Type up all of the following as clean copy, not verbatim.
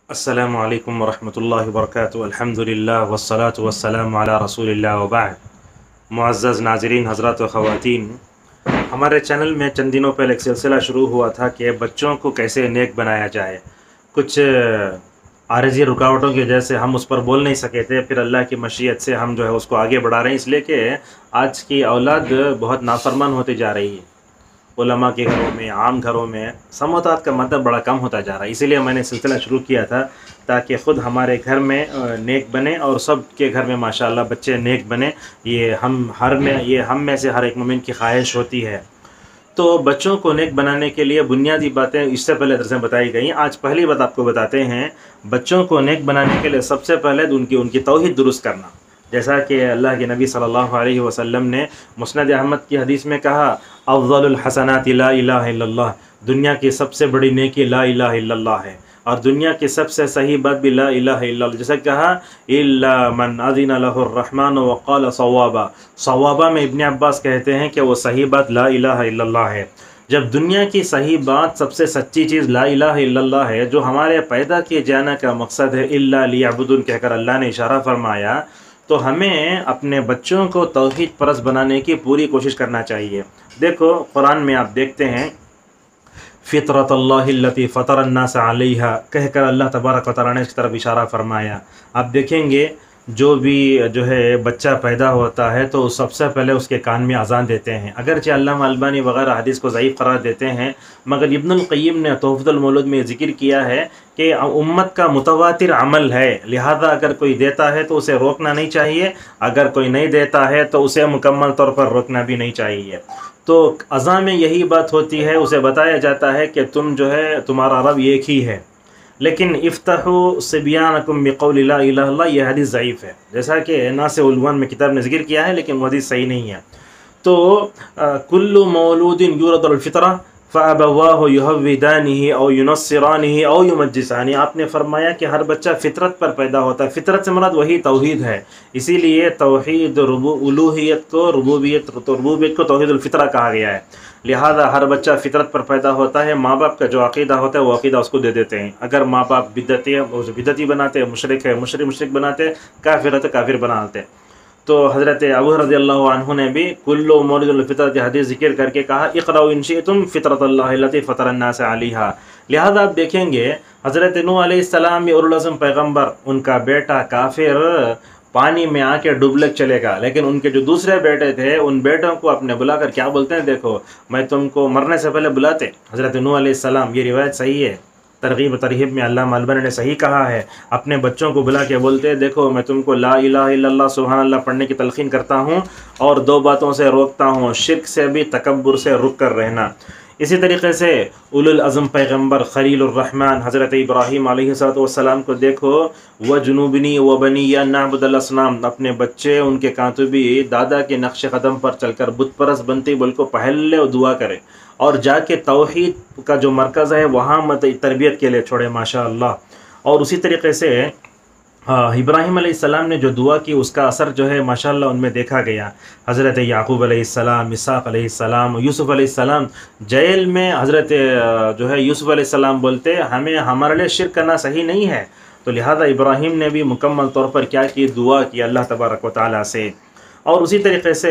السلام علیکم ورحمۃ اللہ وبرکاتہ، الحمدللہ والصلاة والسلام علی رسول اللہ وبعد۔ معزز ناظرین حضرات و خواتین، ہمارے چینل میں چند دنوں پہلے ایک سلسلہ شروع ہوا تھا کہ بچوں کو کیسے نیک بنایا جائے۔ کچھ عارضی رکاوٹوں کی وجہ سے ہم اس پر بول نہیں سکے تھے، پھر اللہ کی مشیت سے ہم جو ہے اس کو آگے بڑھا رہے ہیں، اس لیے کہ آج کی اولاد بہت نافرمان ہوتی جا رہی ہے۔ علماء کے گھروں میں، عام گھروں میں سماعت کا مطلب بڑا کم ہوتا جا رہا ہے، اسی لیے میں نے سلسلہ شروع کیا تھا تاکہ خود ہمارے گھر میں نیک بنے اور سب کے گھر میں ماشاءاللہ بچے نیک بنے۔ یہ ہم میں سے ہر ایک مومن کی خواہش ہوتی ہے۔ تو بچوں کو نیک بنانے کے لیے بنیادی باتیں اس سے پہلے درس میں بتائی گئیں۔ آج پہلی بات آپ کو بتاتے ہیں، بچوں کو نیک بنانے کے لیے سب سے پہلے ان کی توحید درست کرنا۔ جیسا کہ اللہ کے نبی صلی اللہ علیہ وسلم نے مسند احمد کی حدیث میں کہا، افضل الحسنات لا الہ الا اللہ، دنیا کی سب سے بڑی نیکی لا الہ الا اللہ ہے، اور دنیا کی سب سے صحیح بات بھی لا الہ الا اللہ۔ جیسا کہا، الا من اذن له الرحمن وقال صوابا، صوابا میں ابن عباس کہتے ہیں کہ وہ صحیح بات لا الہ الا اللہ ہے۔ جب دنیا کی صحیح بات، سب سے سچی چیز لا الہ الا اللہ ہے، جو ہمارے پیدا کیے جانے کا مقصد ہے، الا لیعبدون کہہ کر اللہ نے اشارہ فرمایا، تو ہمیں اپنے بچوں کو توحید پرست بنانے کی پوری کوشش کرنا چاہیے۔ دیکھو قرآن میں آپ دیکھتے ہیں، فطرت اللہ التی فطر الناس علیہا کہہ کر اللہ تبارک و تعالیٰ نے اس کی طرف اشارہ فرمایا۔ آپ دیکھیں گے جو ہے بچہ پیدا ہوتا ہے تو سب سے پہلے اس کے کان میں اذان دیتے ہیں، اگرچہ علامہ البانی وغیرہ حدیث کو ضعیف قرار دیتے ہیں، مگر ابن القیم نے تحفۃ المولود میں ذکر کیا ہے کہ امت کا متواتر عمل ہے، لہذا اگر کوئی دیتا ہے تو اسے روکنا نہیں چاہیے، اگر کوئی نہیں دیتا ہے تو اسے مکمل طور پر روکنا بھی نہیں چاہیے۔ تو اذان میں یہی بات ہوتی ہے، اسے بتایا جاتا ہے کہ تمہارا رب ایک ہی ہے، لیکن افتحوا صبیانکم بقول لا الہ الا اللہ، یہ حدیث ضعیف ہے، جیسا کہ ناصح العنوان میں کتاب نے ذکر کیا ہے، لیکن وہ حدیث صحیح نہیں ہے۔ تو کل مولود یولد الفطرہ فابواہ یہودانہ او ینصرانہ او یمجسانہ، آپ نے فرمایا کہ ہر بچہ فطرت پر پیدا ہوتا ہے، فطرت سے مراد وہی توحید ہے، اسی لیے توحید الوہیت کو ربوبیت کو توحید الفطرہ کہا گیا ہے۔ لہذا ہر بچہ فطرت پر پیدا ہوتا ہے، ماں باپ کا جو عقیدہ ہوتا ہے وہ عقیدہ اس کو دے دیتے ہیں۔ اگر ماں باپ بدعتی بناتے، مشرک ہے مشرک بناتے، کافر ہے تو کافر بناتے۔ تو حضرت ابو رضی اللہ عنہ نے بھی کل مولود الفطرۃ حدیث ذکر کر کے کہا، اقرؤوا ان شئتم فطرۃ اللہ التی فطر الناس علیہا۔ لہذا آپ دیکھیں گے حضرت نوح علیہ السلام بھی اولوالعزم پیغمبر، ان کا بیٹا کافر پانی میں آ کے ڈوبلک چلے گا، لیکن ان کے جو دوسرے بیٹے تھے ان بیٹوں کو اپنے بلا کر کیا بولتے ہیں، دیکھو میں تم کو مرنے سے پہلے بلاتے حضرت نوح علیہ السلام، یہ روایت صحیح ہے، ترغیب و ترہیب میں علامہ البانی نے صحیح کہا ہے، اپنے بچوں کو بلا کے بولتے دیکھو میں تم کو لا الہ الا اللہ سبحان اللہ پڑھنے کی تلقین کرتا ہوں، اور دو باتوں سے روکتا ہوں، شرک سے بھی، تکبر سے رک کر رہنا۔ اسی طریقے سے اولو العزم پیغمبر خلیل الرحمن حضرت ابراہیم علیہ السلام کو دیکھو، وجنوبنی وبنی ان نعبد الاصنام، اپنے بچے ان کے کاتبی دادا کے نقش قدم پر چل کر بت پرست بنتے بول کو پہلے دعا کرے، اور جا کے توحید کا جو مرکز ہے وہاں تربیت کے لیے چھوڑے ماشاءاللہ۔ اور اسی طریقے سے ابراہیم علیہ السلام نے جو دعا کی اس کا اثر جو ہے ماشاءاللہ ان میں دیکھا گیا۔ حضرت یعقوب علیہ السلام، اسحاق علیہ السلام، یوسف علیہ السلام، جیل میں حضرت یوسف علیہ السلام بولتے ہمارے لیے شرک کرنا صحیح نہیں ہے، تو لہذا ابراہیم نے بھی مکمل طور پر کیا کی، دعا کی اللہ تبارک و تعالیٰ سے۔ اور اسی طریقے سے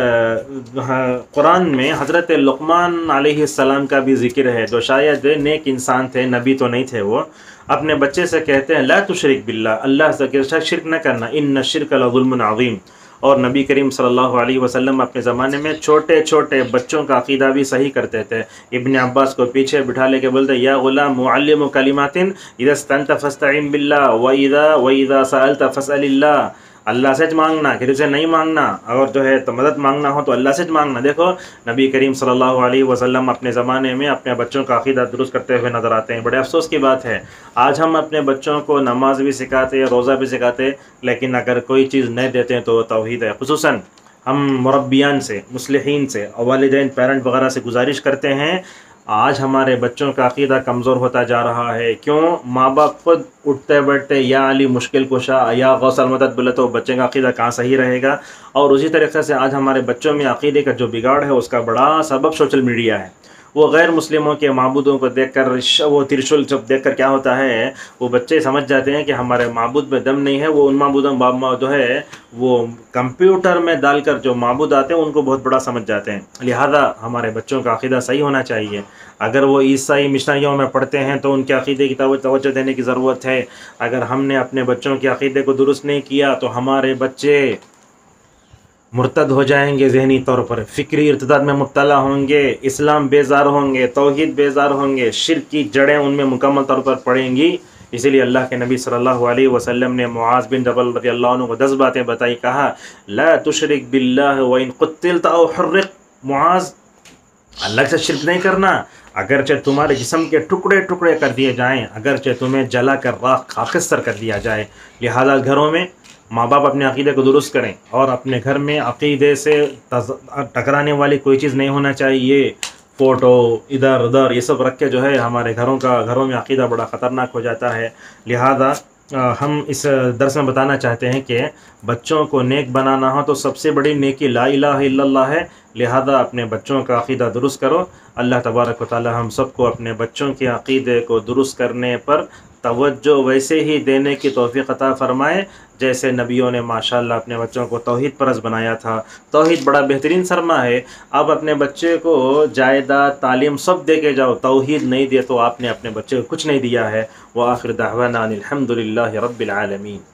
قرآن میں حضرت لقمان علیہ السلام کا بھی ذکر ہے، جو شاید نیک انسان تھے، نبی تو نہیں تھے، وہ اپنے بچے سے کہتے ہیں لا تشرک باللہ، اللہ سے شرک نہ کرنا، ان الشرک لظلم عظیم۔ اور نبی کریم صلی اللہ علیہ وسلم اپنے زمانے میں چھوٹے چھوٹے بچوں کا عقیدہ بھی صحیح کرتے تھے۔ ابن عباس کو پیچھے بٹھا لے کے بولتے یا غلام معلم کلمات اذا استعنت فاستعن باللہ واذا سألت فاسأل اللہ، اللہ سے مانگنا، کسی سے نہیں مانگنا، اور جو ہے تو مدد مانگنا ہو تو اللہ سے مانگنا۔ دیکھو نبی کریم صلی اللہ علیہ وسلم اپنے زمانے میں اپنے بچوں کا عقیدہ درست کرتے ہوئے نظر آتے ہیں۔ بڑے افسوس کی بات ہے، آج ہم اپنے بچوں کو نماز بھی سکھاتے، روزہ بھی سکھاتے، لیکن اگر کوئی چیز نہیں دیتے ہیں تو توحید ہے۔ خصوصاً ہم مربیان سے، مصلحین سے، والدین، پیرنٹ وغیرہ سے گزارش کرتے ہیں، آج ہمارے بچوں کا عقیدہ کمزور ہوتا جا رہا ہے۔ کیوں؟ ماں باپ خود اٹھتے بیٹھتے یا علی مشکل کشا یا غوث المدد بولے تو بچے کا عقیدہ کہاں صحیح رہے گا؟ اور اسی طریقے سے آج ہمارے بچوں میں عقیدے کا جو بگاڑ ہے اس کا بڑا سبب سوشل میڈیا ہے۔ وہ غیر مسلموں کے معبودوں کو دیکھ کر وہ ترشول جب دیکھ کر کیا ہوتا ہے، وہ بچے سمجھ جاتے ہیں کہ ہمارے معبود میں دم نہیں ہے، وہ ان معبودوں جو ہے وہ کمپیوٹر میں ڈال کر جو معبود آتے ہیں ان کو بہت بڑا سمجھ جاتے ہیں۔ لہذا ہمارے بچوں کا عقیدہ صحیح ہونا چاہیے۔ اگر وہ عیسائی مشنریوں میں پڑھتے ہیں تو ان کے عقیدے کی توجہ دینے کی ضرورت ہے۔ اگر ہم نے اپنے بچوں کے عقیدے کو درست نہیں کیا تو ہمارے بچے مرتد ہو جائیں گے، ذہنی طور پر فکری ارتداد میں مبتلا ہوں گے، اسلام بیزار ہوں گے، توحید بیزار ہوں گے، شرک کی جڑیں ان میں مکمل طور پر پڑیں گی۔ اسی لیے اللہ کے نبی صلی اللہ علیہ وسلم نے معاذ بن جبل رضی اللہ عنہ کو 10 باتیں بتائی، کہا لا تشرک باللہ وان قتلت او حرق، معاذ اللہ سے شرک نہیں کرنا، اگرچہ تمہارے جسم کے ٹکڑے ٹکڑے کر دیے جائیں، اگرچہ تمہیں جلا کر راکھ خاکستر کر دیا جائے۔ لہذا گھروں میں ماں باپ اپنے عقیدے کو درست کریں، اور اپنے گھر میں عقیدے سے ٹکرانے والی کوئی چیز نہیں ہونا چاہیے۔ فوٹو ادھر ادھر یہ سب رکھ کے جو ہے ہمارے گھروں میں عقیدہ بڑا خطرناک ہو جاتا ہے۔ لہذا ہم اس درس میں بتانا چاہتے ہیں کہ بچوں کو نیک بنانا ہو تو سب سے بڑی نیکی لا الہ الا اللہ ہے۔ لہذا اپنے بچوں کا عقیدہ درست کرو۔ اللہ تبارک و تعالی ہم سب کو اپنے بچوں کے عقیدے کو درست کرنے پر توجہ ویسے ہی دینے کی توفیق عطا فرمائے جیسے نبیوں نے ماشاءاللہ اپنے بچوں کو توحید پرست بنایا تھا۔ توحید بڑا بہترین سرما ہے۔ آپ اپنے بچے کو جائیداد، تعلیم سب دے کے جاؤ، توحید نہیں دے تو آپ نے اپنے بچے کو کچھ نہیں دیا ہے۔ وآخر دعوانا ان الحمد للہ رب العالمین۔